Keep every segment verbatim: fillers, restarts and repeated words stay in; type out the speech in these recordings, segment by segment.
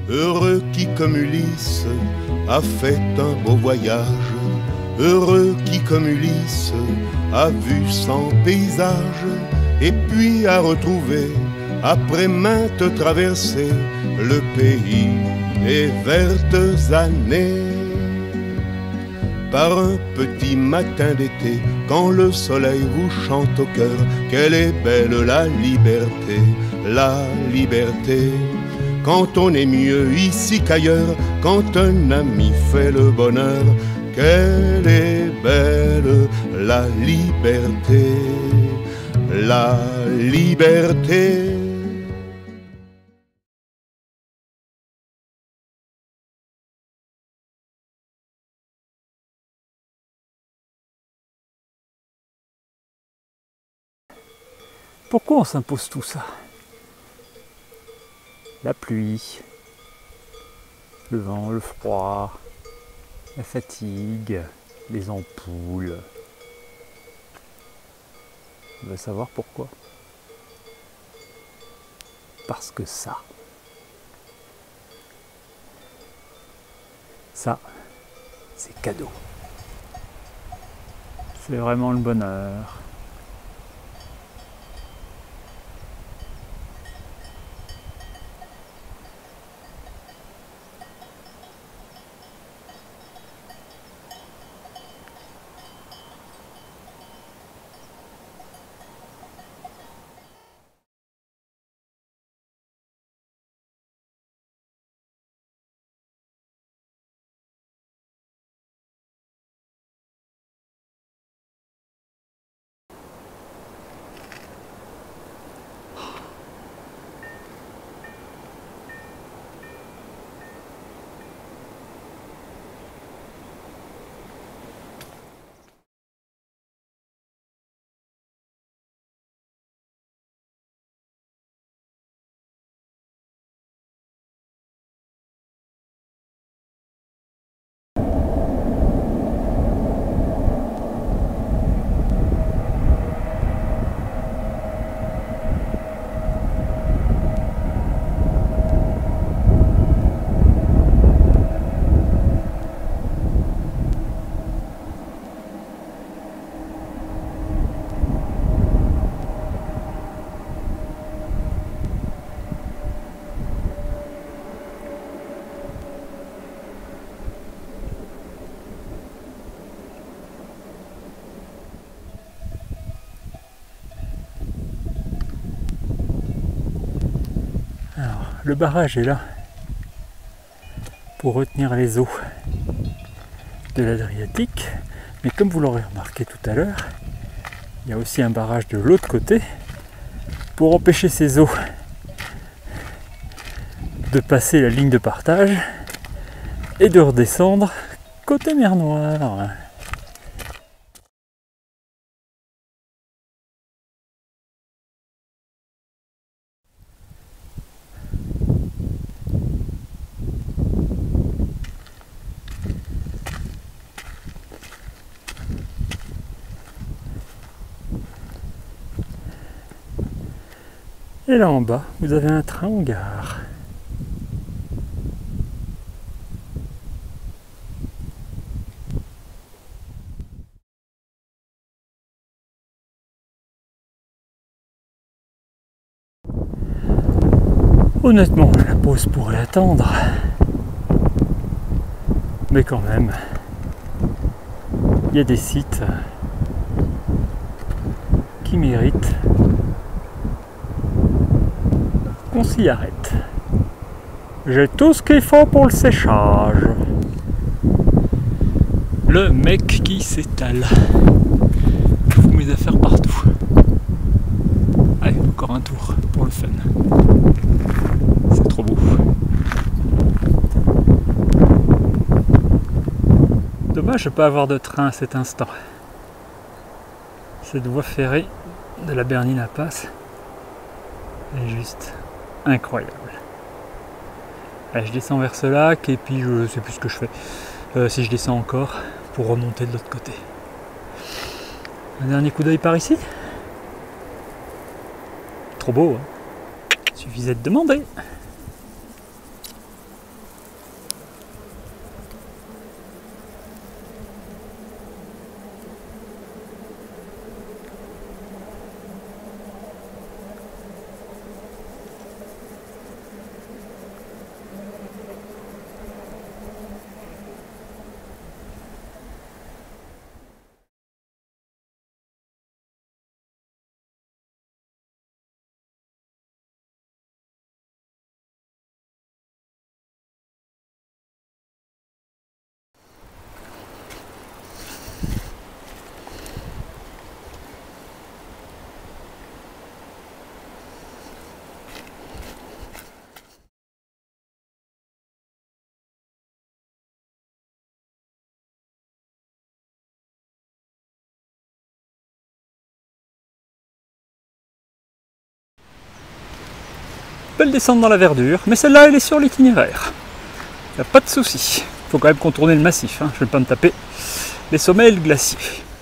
Heureux qui comme Ulysse a fait un beau voyage, heureux qui comme Ulysse a vu cent paysages, et puis a retrouvé, après maintes traversées, le pays des vertes années. Par un petit matin d'été, quand le soleil vous chante au cœur, quelle est belle la liberté, la liberté. Quand on est mieux ici qu'ailleurs, quand un ami fait le bonheur, quelle est belle la liberté, la liberté. Pourquoi on s'impose tout ça? La pluie, le vent, le froid, la fatigue, les ampoules. On va savoir pourquoi. Parce que ça, ça, c'est cadeau. C'est vraiment le bonheur. Le barrage est là pour retenir les eaux de l'Adriatique, mais comme vous l'aurez remarqué tout à l'heure, il y a aussi un barrage de l'autre côté pour empêcher ces eaux de passer la ligne de partage et de redescendre côté mer Noire. Et là en bas, vous avez un train en gare. Honnêtement, la pause pourrait attendre. Mais quand même, il y a des sites qui méritent qu'on s'y arrête. J'ai tout ce qu'il faut pour le séchage. Le mec qui s'étale. Je fous mes affaires partout. Allez, encore un tour pour le fun. C'est trop beau. Dommage de ne pas avoir de train à cet instant. Cette voie ferrée de la Bernine à Passe est juste incroyable. Allez, je descends vers ce lac et puis je sais plus ce que je fais. Euh, si je descends encore pour remonter de l'autre côté. Un dernier coup d'œil par ici. Trop beau, hein. Suffisait de demander. belle descente dans la verdure, mais celle-là elle est sur l'itinéraire. Y a pas de souci. Faut quand même contourner le massif, hein. Je vais pas me taper les sommets et le glacier.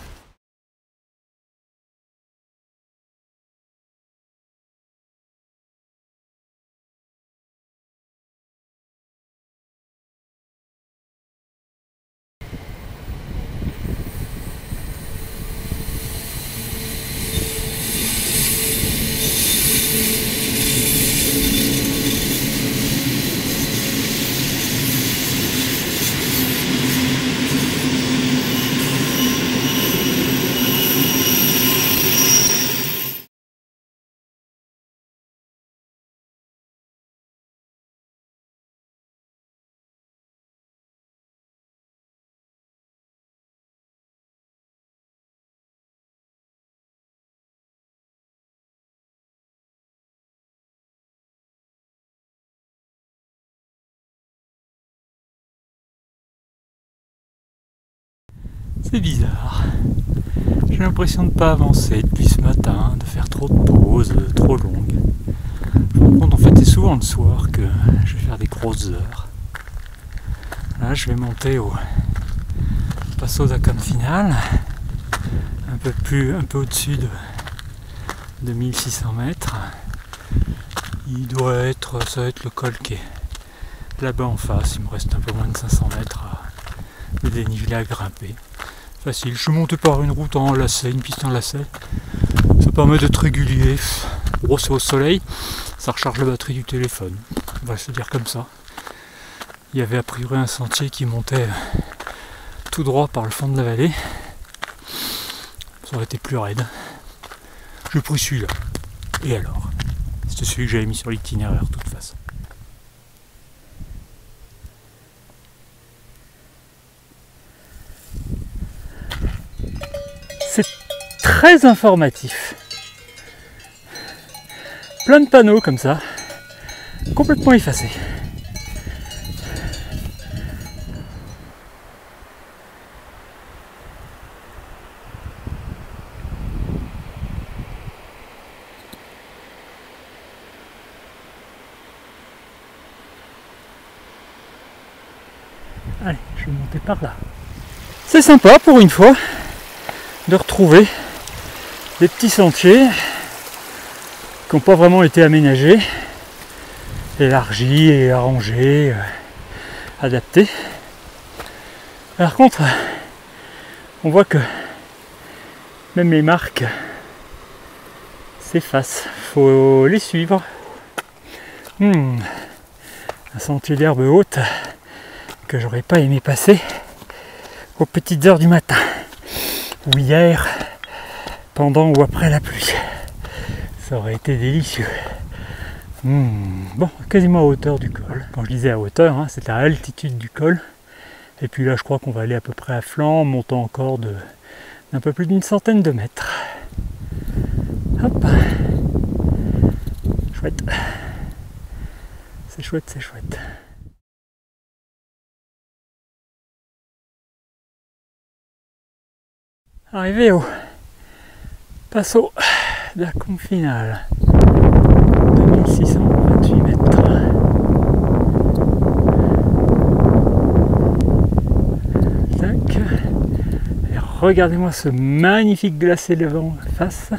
C'est bizarre. J'ai l'impression de ne pas avancer depuis ce matin, de faire trop de pauses, euh, trop longues. Je me rends compte en fait c'est souvent le soir que je vais faire des grosses heures. Là je vais monter au Passo da Canfinal, un peu plus, un peu au-dessus de, de mille six cents mètres. Il doit être, ça va être le col qui est là-bas en face. Il me reste un peu moins de cinq cents mètres à, de dénivelé à grimper. Facile, je suis monté par une route en lacet, une piste en lacet. Ça permet d'être régulier. Gros, c'est au soleil, ça recharge la batterie du téléphone. On va se dire comme ça. Il y avait a priori un sentier qui montait tout droit par le fond de la vallée. Ça aurait été plus raide. J'ai pris celui-là. Et alors? C'est celui que j'avais mis sur l'itinéraire de toute façon. C'est très informatif. Plein de panneaux comme ça, complètement effacés. Allez, je vais monter par là. C'est sympa pour une fois de retrouver des petits sentiers qui n'ont pas vraiment été aménagés, élargis et arrangés, euh, adaptés. Par contre, on voit que même les marques s'effacent, faut les suivre. Hmm, un sentier d'herbe haute que j'aurais pas aimé passer aux petites heures du matin, ou hier, pendant ou après la pluie. Ça aurait été délicieux. Mmh. Bon, quasiment à hauteur du col. Quand je disais à hauteur, hein, c'est à l'altitude du col. Et puis là, je crois qu'on va aller à peu près à flanc, montant encore de d'un peu plus d'une centaine de mètres. Hop. Chouette. C'est chouette, c'est chouette. Arrivé au Passo da Canfinal, deux mille six cent vingt-huit mètres. Tac. Et regardez-moi ce magnifique glacier devant face.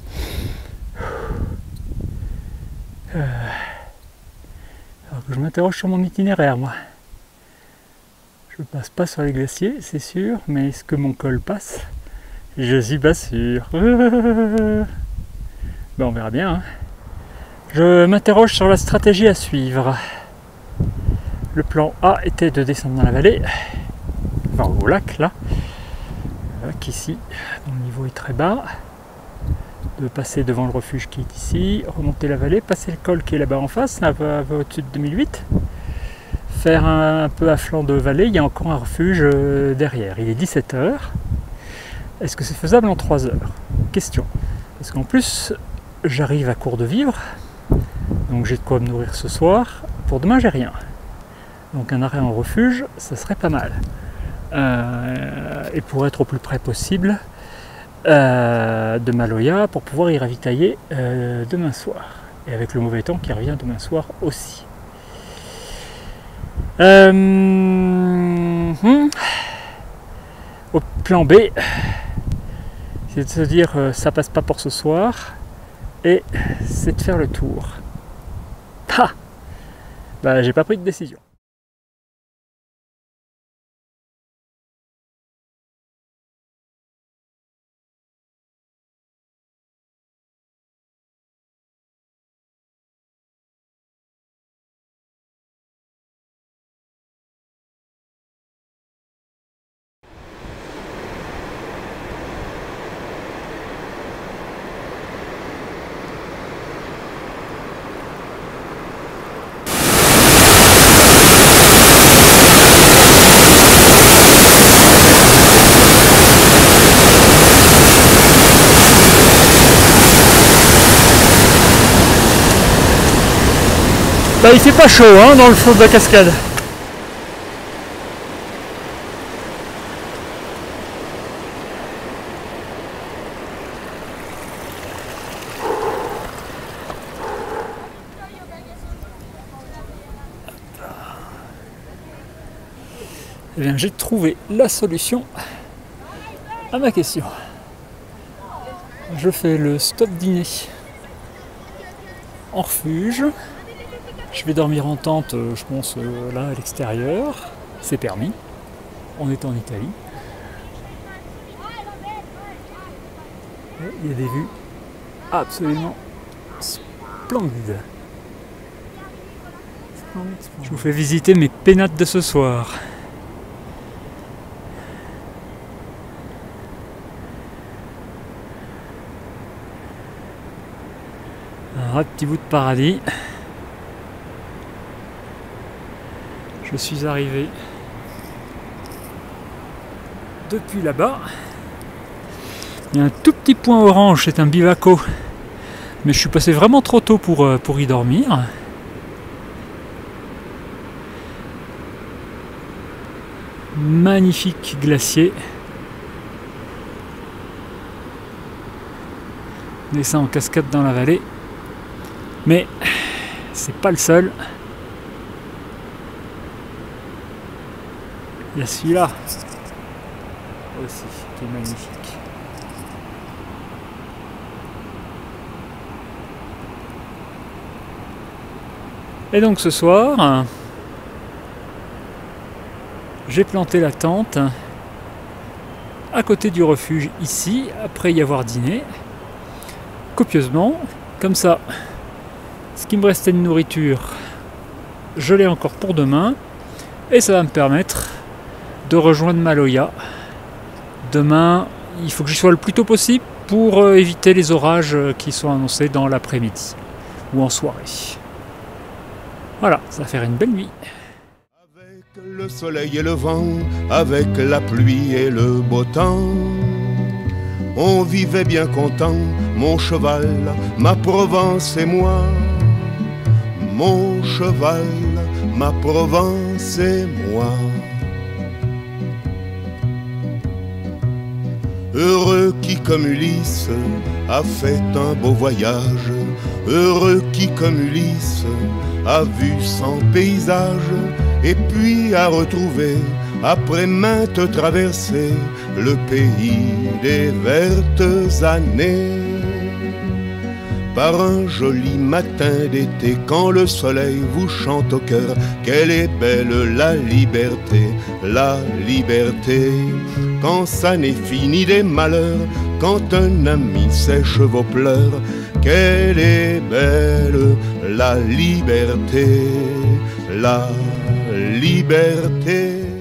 Euh, alors que je m'interroge sur mon itinéraire, moi. Je passe pas sur les glaciers, c'est sûr, mais est-ce que mon col passe? Je suis pas sûr. Ben, on verra bien. Hein. Je m'interroge sur la stratégie à suivre. Le plan A était de descendre dans la vallée, enfin au lac là, lac ici, dont le niveau est très bas, de passer devant le refuge qui est ici, remonter la vallée, passer le col qui est là-bas en face, un peu, un peu au-dessus de deux mille huit, faire un, un peu à flanc de vallée, il y a encore un refuge derrière. Il est dix-sept heures. Est-ce que c'est faisable en trois heures? Question. Parce qu'en plus, j'arrive à court de vivres, donc j'ai de quoi me nourrir ce soir. Pour demain, j'ai rien. Donc un arrêt en refuge, ça serait pas mal. Euh, et pour être au plus près possible euh, de Maloja, pour pouvoir y ravitailler euh, demain soir. Et avec le mauvais temps qui revient demain soir aussi. Euh, hum, au plan B, c'est de se dire euh, ça passe pas pour ce soir, et c'est de faire le tour. Ah, bah j'ai pas pris de décision. Bah il fait pas chaud hein, dans le fond de la cascade. Eh bien j'ai trouvé la solution à ma question. Je fais le stop dîner en refuge. Je vais dormir en tente, je pense, là à l'extérieur. C'est permis. On est en Italie. Et il y a des vues absolument splendides. Je vous fais visiter mes pénates de ce soir. Un vrai petit bout de paradis. Je suis arrivé depuis là-bas. Il y a un tout petit point orange, c'est un bivaco. Mais je suis passé vraiment trop tôt pour, pour y dormir. Magnifique glacier. Descend en cascade dans la vallée. Mais c'est pas le seul. Il y a celui-là aussi qui est magnifique. Et donc ce soir, j'ai planté la tente à côté du refuge ici, après y avoir dîné copieusement, comme ça. Ce qui me restait de nourriture, je l'ai encore pour demain, et ça va me permettre de rejoindre Maloja. Demain, il faut que j'y sois le plus tôt possible pour éviter les orages qui sont annoncés dans l'après-midi ou en soirée. Voilà, ça va faire une belle nuit. Avec le soleil et le vent, avec la pluie et le beau temps, on vivait bien content, mon cheval, ma Provence et moi. Mon cheval, ma Provence et moi. Heureux qui comme Ulysse a fait un beau voyage, heureux qui comme Ulysse a vu son paysage, et puis a retrouvé, après maintes traversées, le pays des vertes années. Par un joli matin d'été, quand le soleil vous chante au cœur, quelle est belle la liberté, la liberté. Quand ça n'est fini des malheurs, quand un ami sèche vos pleurs, quelle est belle la liberté, la liberté.